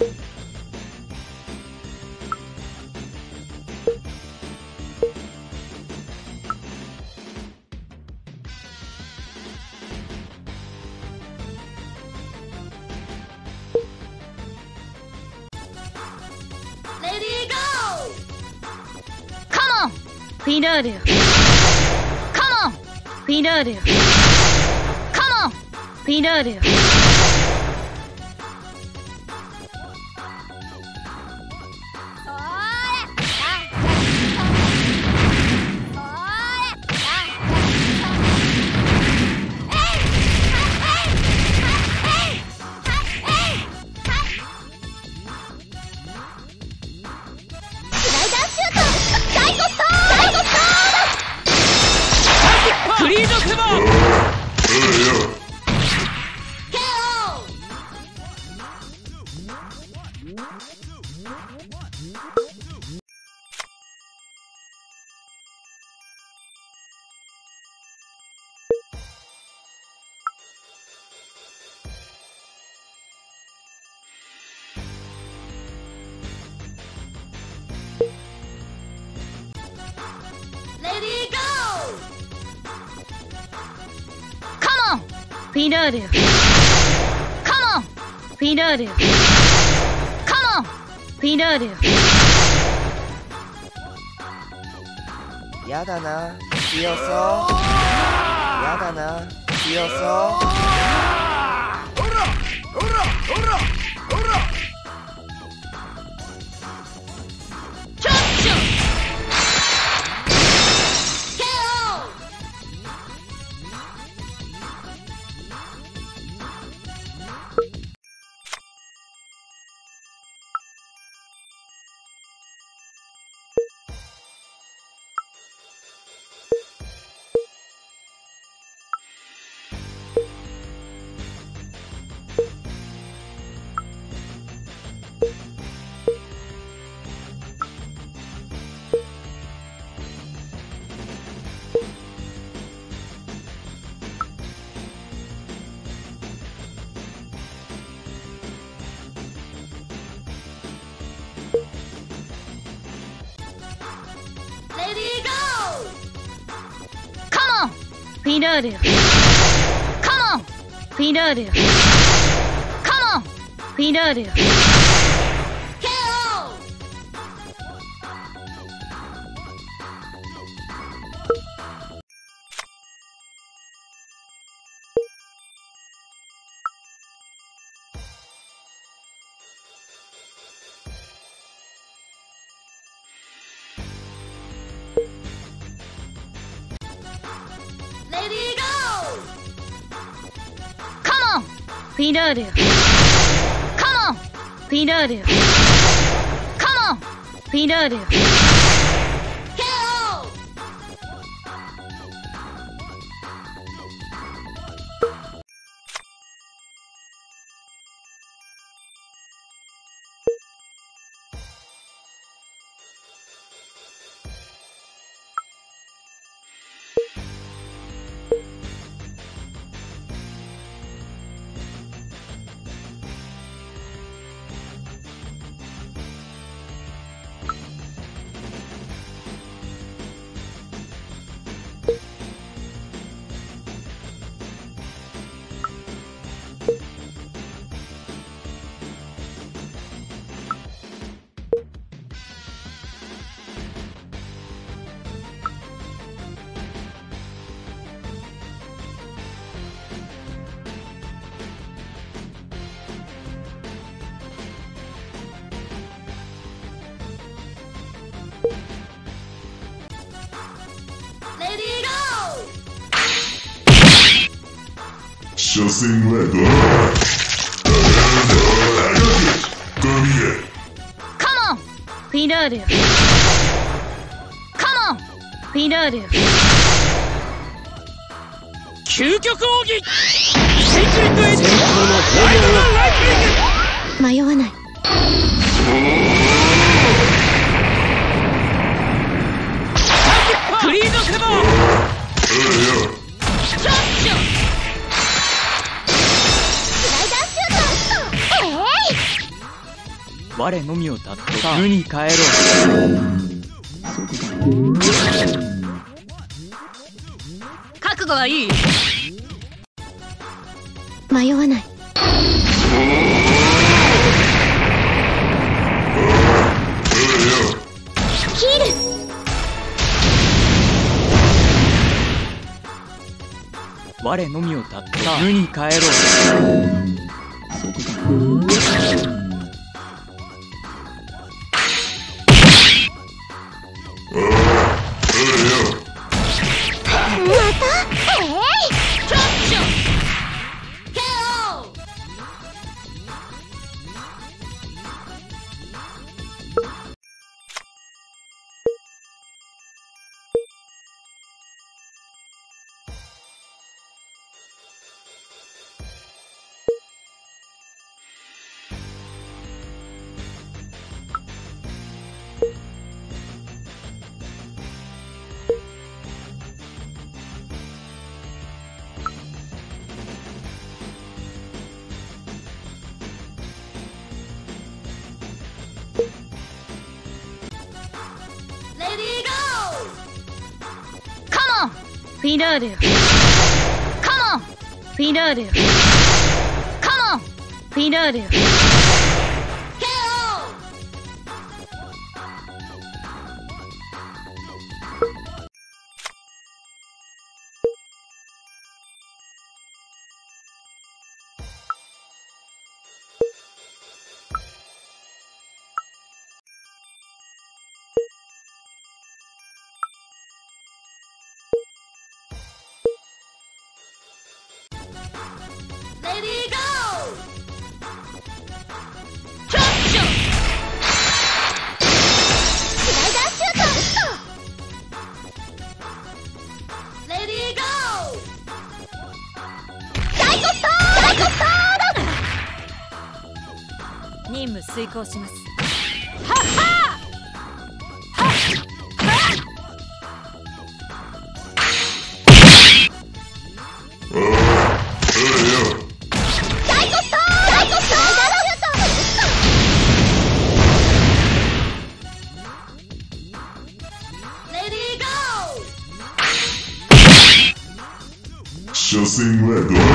フィナーレカモンフィナーレカモンフィナーレフィナーレカモンフィナーレカモンフィナーレやだな強そうやだな強そうおらおらおらおらちょっちょフィナーレカモンフィナーレカモンフィナーレフィナーレカモンフィナーレカモンフィナーレ所詮はどうカモンフィナーレカモンフィナーレ究極奥義セイクレットエッジ迷わないクリードカモン我のみをたっと無に帰ろう。 覚悟はいい？ 迷わない。ヒール。 我のみをたっと無に帰ろう。 フィナーレ。カモンフィナーレ。カモンフィナーレ。 任務遂行します。 初戦はどうだ。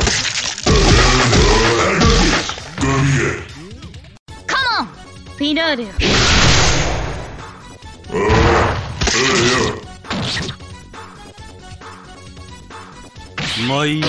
カモンフィナーレ。 舞い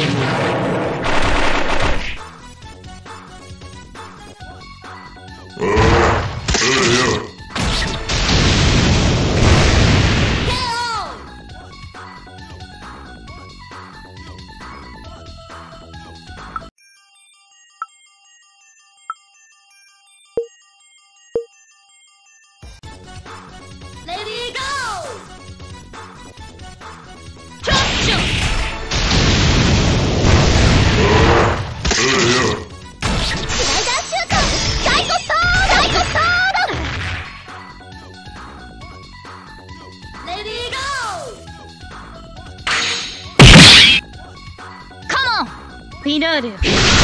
フィナーレ。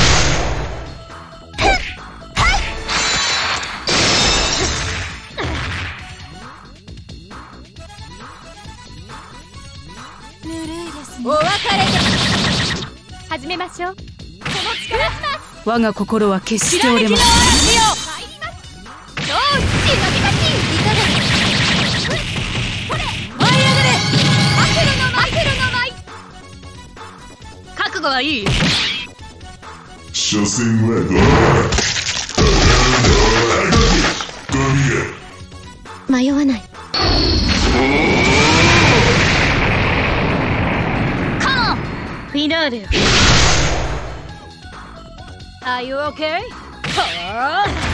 ぬるいですね。お別れです。始めましょう。この力します。我が心は決して折れません。入ります。超七のみ勝ち。いかがです。これ舞い上がれ。アケロの舞。アケロの舞。 覚悟はいい？ 初戦はどうだ。 迷わない。 カモンフィナーレ。 Are you okay?